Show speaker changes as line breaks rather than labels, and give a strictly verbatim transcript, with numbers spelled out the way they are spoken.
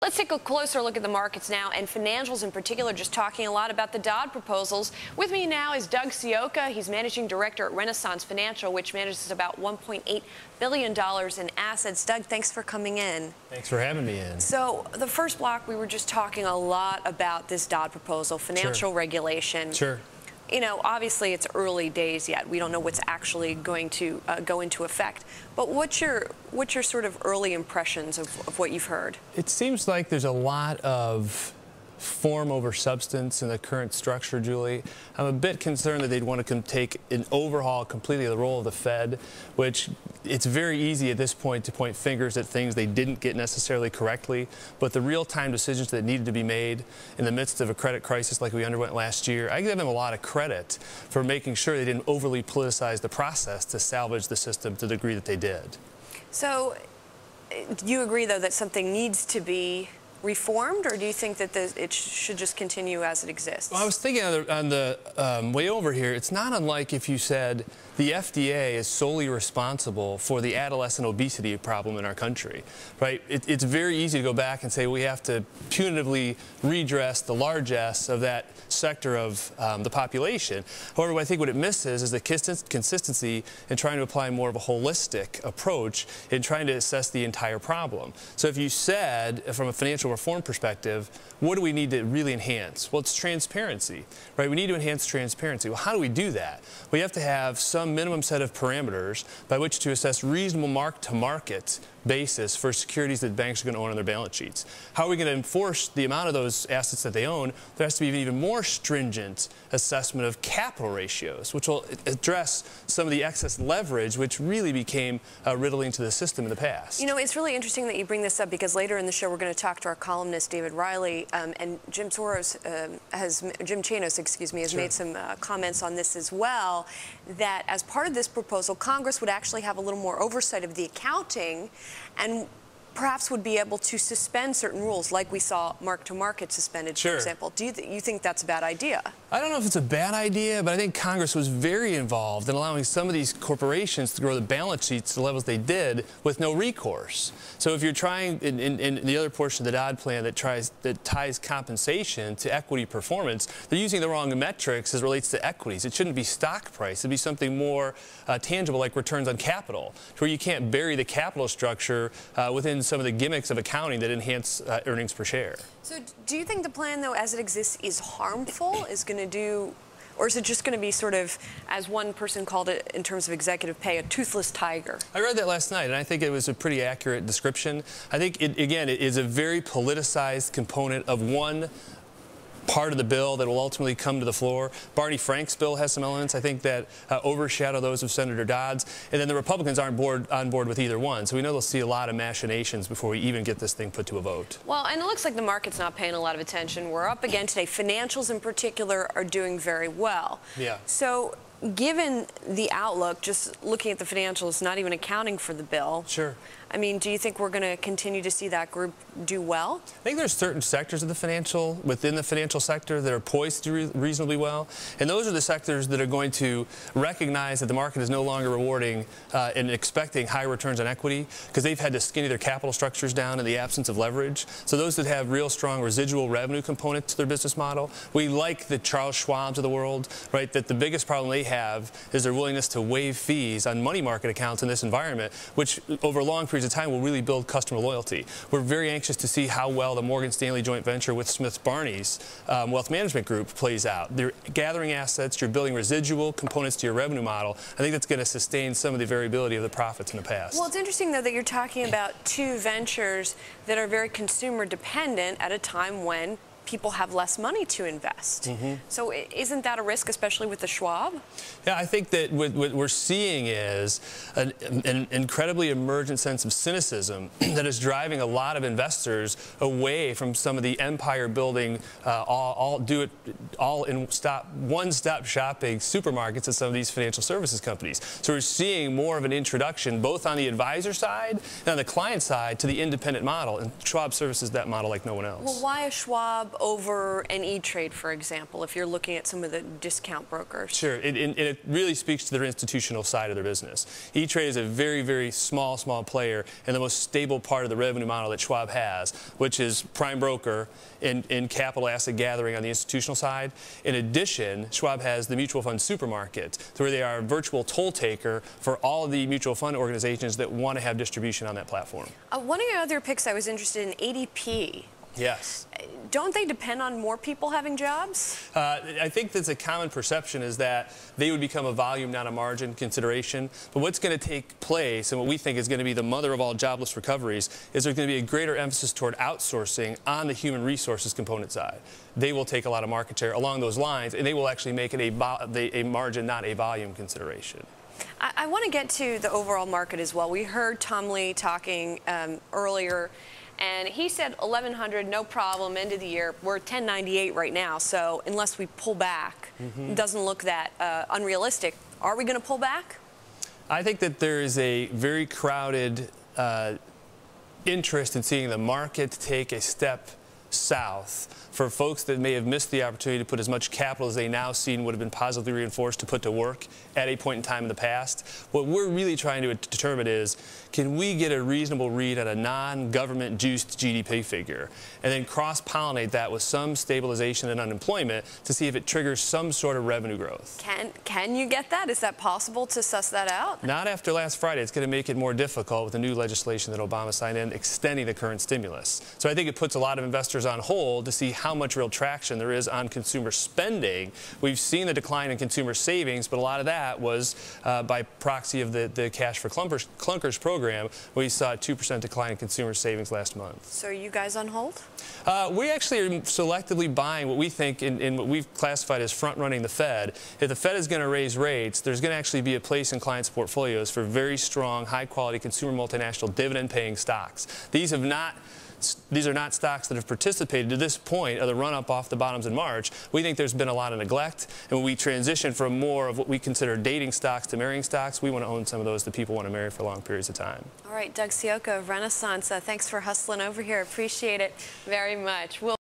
Let's take a closer look at the markets now, and financials in particular, just talking a lot about the Dodd proposals. With me now is Doug Ciocca. He's managing director at Renaissance Financial, which manages about one point eight billion dollars in assets. Doug, thanks for coming in.
Thanks for having me in.
So the first block, we were just talking a lot about this Dodd proposal, financial
Sure.
regulation.
Sure.
You know, obviously it's early days yet. We don't know what's actually going to uh, go into effect. But what's your what's your sort of early impressions of, of what you've heard?
It seems like there's a lot of form over substance in the current structure, Julie. I'm a bit concerned that they'd want to take an overhaul completely of the role of the Fed, which it's very easy at this point to point fingers at things they didn't get necessarily correctly, but the real-time decisions that needed to be made in the midst of a credit crisis like we underwent last year, I give them a lot of credit for making sure they didn't overly politicize the process to salvage the system to the degree that they did. So,
do you agree, though, that something needs to be reformed, or do you think that the, it sh should just continue as it exists?
Well, I was thinking on the, on the um, way over here, it's not unlike if you said the F D A is solely responsible for the adolescent obesity problem in our country, right? It, it's very easy to go back and say we have to punitively redress the largesse of that sector of um, the population. However, I think what it misses is the consistency in trying to apply more of a holistic approach in trying to assess the entire problem. So if you said, from a financial reform perspective, what do we need to really enhance? Well, it's transparency, right? We need to enhance transparency. Well, how do we do that? We have to have some minimum set of parameters by which to assess reasonable mark-to-market basis for securities that banks are going to own on their balance sheets. How are we going to enforce the amount of those assets that they own? There has to be an even more stringent assessment of capital ratios, which will address some of the excess leverage which really became uh, riddling to the system in the past.
You know, it's really interesting that you bring this up, because later in the show we're going to talk to our columnist David Riley, um, and Jim Soros um, has Jim Chanos, excuse me, has
Sure.
made some uh, comments on this as well, that as part of this proposal, Congress would actually have a little more oversight of the accounting, and perhaps would be able to suspend certain rules, like we saw mark-to-market suspended,
Sure.
for example. Do you, th you think that's a bad idea?
I don't know if it's a bad idea, but I think Congress was very involved in allowing some of these corporations to grow the balance sheets to the levels they did with no recourse. So if you're trying, in, in, in the other portion of the Dodd plan that tries that ties compensation to equity performance, they're using the wrong metrics as it relates to equities. It shouldn't be stock price. It'd be something more uh, tangible, like returns on capital, where you can't bury the capital structure uh, within some of the gimmicks of accounting that enhance uh, earnings per share.
So do you think the plan, though, as it exists, is harmful, is going to do, or is it just going to be sort of, as one person called it in terms of executive pay, a toothless tiger?
I read that last night, and I think it was a pretty accurate description. I think, it, again, it is a very politicized component of one part of the bill that will ultimately come to the floor. Barney Frank's bill has some elements, I think, that uh, overshadow those of Senator Dodd's, and then the Republicans aren't board, on board with either one. So we know they'll see a lot of machinations before we even get this thing put to a vote.
Well, and it looks like the market's not paying a lot of attention. We're up again today. Financials in particular are doing very well.
Yeah.
So given the outlook, just looking at the financials, not even accounting for the bill.
Sure.
I mean, do you think we're going to continue to see that group do well?
I think there's certain sectors of the financial, within the financial sector, that are poised to do reasonably well. And those are the sectors that are going to recognize that the market is no longer rewarding uh, and expecting high returns on equity, because they've had to skinny their capital structures down in the absence of leverage. So those that have real strong residual revenue component to their business model, we like the Charles Schwabs of the world, right, that the biggest problem they have is their willingness to waive fees on money market accounts in this environment, which over long periods of time will really build customer loyalty. We're very anxious to see how well the Morgan Stanley joint venture with Smith Barney's um, wealth management group plays out. They're gathering assets, you're building residual components to your revenue model. I think that's going to sustain some of the variability of the profits in the past.
Well, it's interesting, though, that you're talking about two ventures that are very consumer dependent at a time when people have less money to invest. Mm-hmm. So isn't that a risk, especially with the Schwab?
Yeah, I think that what, what we're seeing is an, an incredibly emergent sense of cynicism that is driving a lot of investors away from some of the empire-building, uh, all, all do it, all in stop, one-stop shopping supermarkets at some of these financial services companies. So we're seeing more of an introduction, both on the advisor side and on the client side, to the independent model, and Schwab services that model like no one else.
Well, why a Schwab Schwab over an E-Trade, for example, if you're looking at some of the discount brokers?
Sure, it, it, it really speaks to their institutional side of their business. E-Trade is a very, very small, small player and the most stable part of the revenue model that Schwab has, which is prime broker in, in capital asset gathering on the institutional side. In addition, Schwab has the mutual fund supermarket, where they are a virtual toll taker for all of the mutual fund organizations that want to have distribution on that platform.
Uh, one of your other picks I was interested in, A D P.
Yes.
Don't they depend on more people having jobs?
Uh, I think that's a common perception, is that they would become a volume, not a margin consideration. But what's going to take place, and what we think is going to be the mother of all jobless recoveries, is there's going to be a greater emphasis toward outsourcing on the human resources component side. They will take a lot of market share along those lines, and they will actually make it a, a margin, not a volume consideration.
I, I want to get to the overall market as well. We heard Tom Lee talking um, earlier, and he said eleven hundred, no problem, end of the year. We're at ten ninety-eight right now, so unless we pull back, mm-hmm. it doesn't look that uh, unrealistic. Are we going to pull back?
I think that there is a very crowded uh, interest in seeing the market take a step south for folks that may have missed the opportunity to put as much capital as they now see and would have been positively reinforced to put to work at a point in time in the past. What we're really trying to determine is, can we get a reasonable read on a non-government juiced G D P figure and then cross-pollinate that with some stabilization in unemployment to see if it triggers some sort of revenue growth?
Can, can you get that? Is that possible to suss that out?
Not after last Friday. It's going to make it more difficult with the new legislation that Obama signed in extending the current stimulus. So I think it puts a lot of investors on hold to see how much real traction there is on consumer spending. We've seen the decline in consumer savings, but a lot of that was uh, by proxy of the, the Cash for Clunkers, Clunkers program, where we saw a two percent decline in consumer savings last month.
So are you guys on hold?
Uh, we actually are selectively buying what we think in, in what we've classified as front-running the Fed. If the Fed is going to raise rates, there's going to actually be a place in clients' portfolios for very strong, high-quality consumer multinational dividend-paying stocks. These have not These are not stocks that have participated to this point of the run-up off the bottoms in March. We think there's been a lot of neglect, and when we transition from more of what we consider dating stocks to marrying stocks, we want to own some of those that people want to marry for long periods of time.
All right, Doug Ciocca of Renaissance, uh, thanks for hustling over here. Appreciate it very much. We'll